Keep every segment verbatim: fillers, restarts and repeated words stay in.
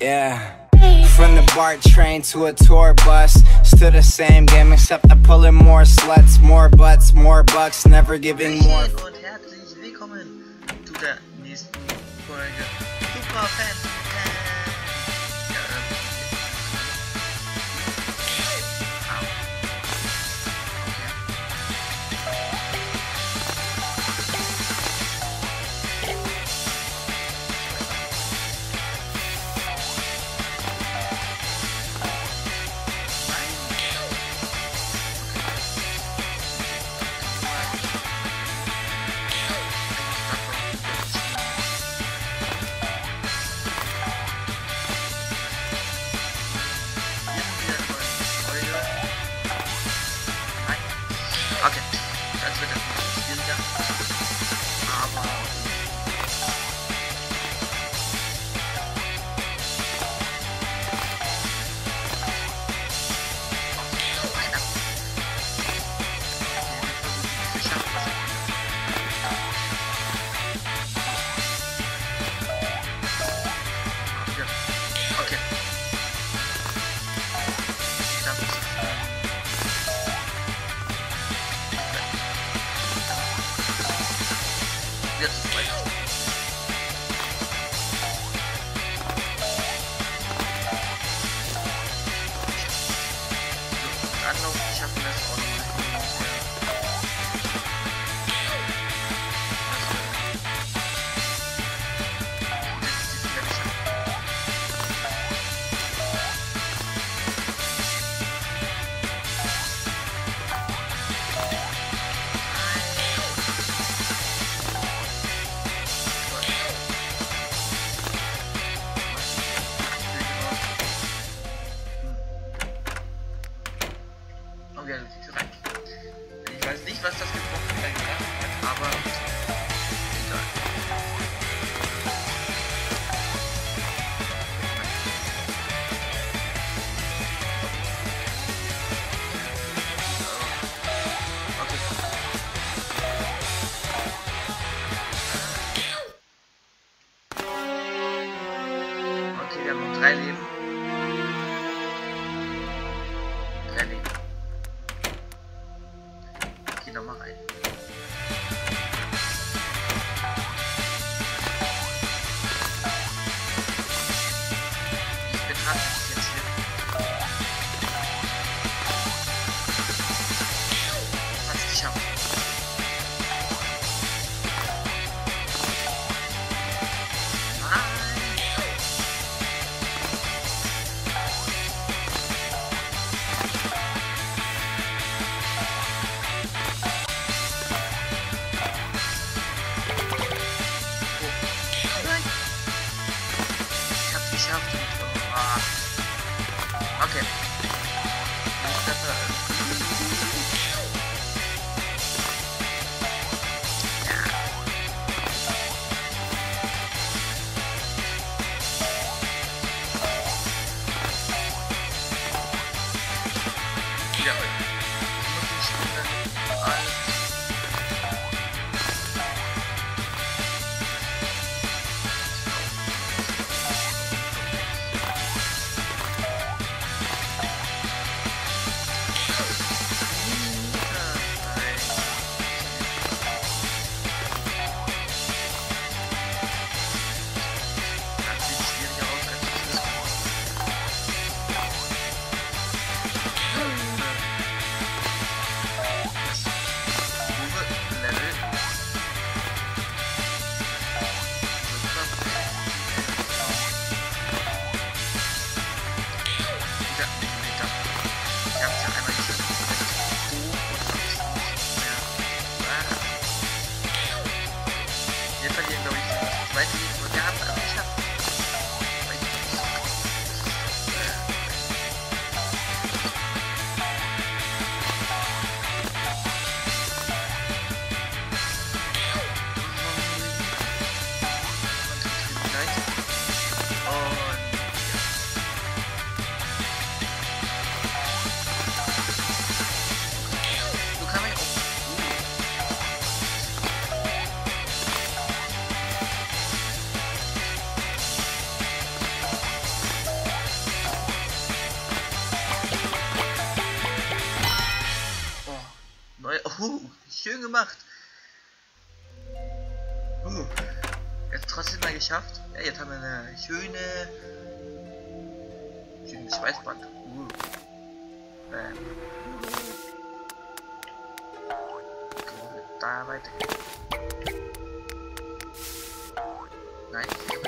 Yeah. From the BART train to a tour bus, still the same game except I'm pulling more sluts, more butts, more bucks, never giving more. Und herzlich willkommen zu der nächsten Folge Super Fan. Okay, das wird etwas schwieriger, aber okay. Jetzt weiter. So, Anlauf, ich habe mir das auch nochmal okay, das ist rein. Ich weiß nicht, was das gebrochen sein kann, aber egal. Okay. Okay, wir haben noch drei Leben. Drei Leben. Geh noch mal rein. Ich betrachte dich jetzt hier. Kannst dich haben. Okay. Ja. Oh, schön gemacht. Uh, jetzt trotzdem mal geschafft. Ja, jetzt haben wir eine schöne, schönes Schweißband. Uh. Ähm. Da weiter. Nein.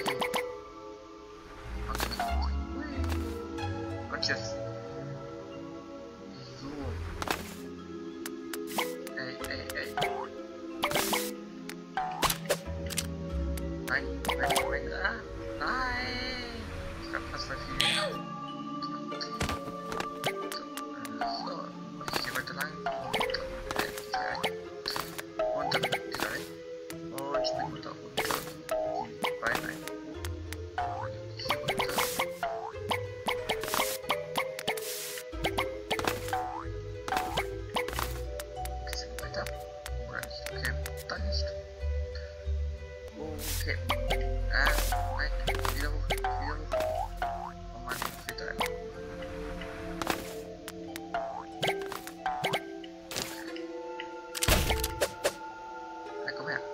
Und tschüss. So. Ey, ey, ey. Nein, nein, nein, ah, nein. Ich hab fast verfehlt. So, und ich gehe weiter lang. Und dann wieder rein. Und spring runter, runter. Die Beine ein. Und hier runter. Bisschen weiter. Oder nicht? Okay, dann nicht. Okay. Äh, nein. Wieder hoch. Wieder hoch. Oh Mann, fehlt da einfach. Na, komm her.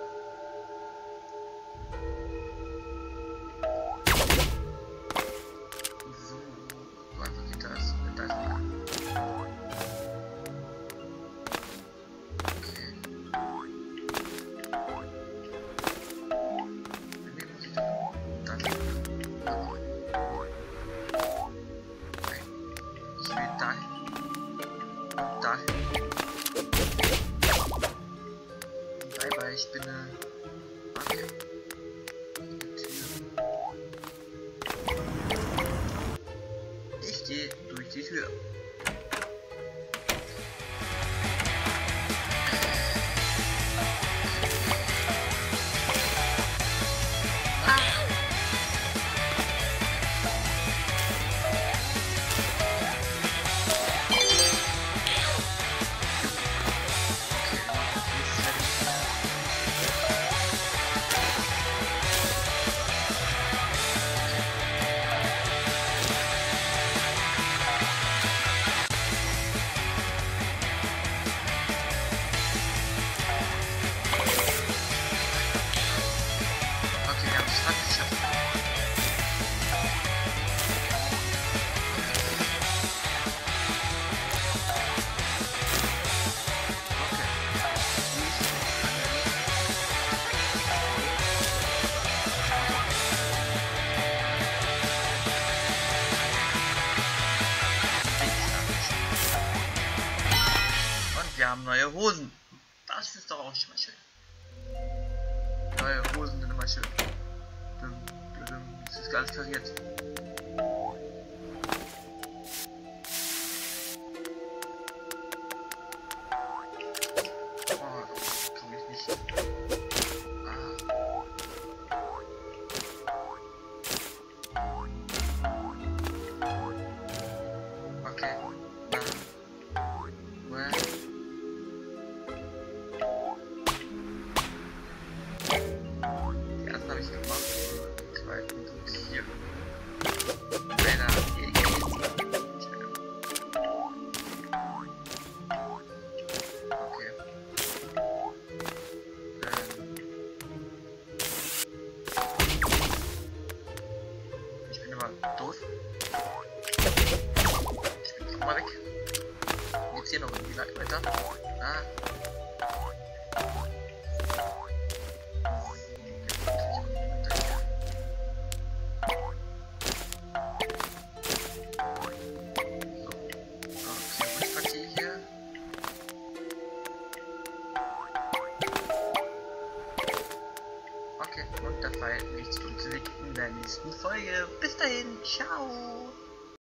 So, so einfach geht das. Da ist ein. Okay. Wie muss ich da? Da. Nein. Ich will dahin. Und dahin. Bye bye, Spinne. Okay. Die Tür. Ich gehe durch die Tür. Okay, wir haben es fast geschafft. Okay. Und wir haben neue Hosen. Das ist doch auch schon mal schön. Neue Hosen sind immer schön. Dum, dum, dum. Das ist alles kariert. Oh, komm ich nicht. Ah. Okay. Na. Well. Die erste habe ich gemacht. Die zweite und hier. Leider hier geht. Okay. Ähm. Ich bin immer doof. Ich bin schon mal weg. Geht's hier noch irgendwie weiter? Ah. Okay, und der Fall nichts und in der nächsten Folge. Bis dahin, ciao!